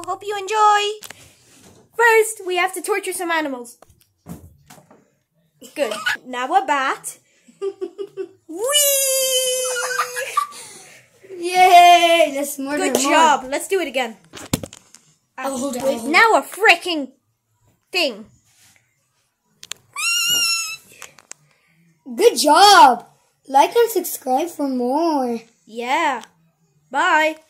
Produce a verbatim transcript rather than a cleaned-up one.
Hope you enjoy. First, we have to torture some animals. Good. Now a bat. Whee! Yay! That's more Good than job. more. Let's do it again. I'll hold it. I'll hold Now a freaking thing. Good job. Like and subscribe for more. Yeah. Bye.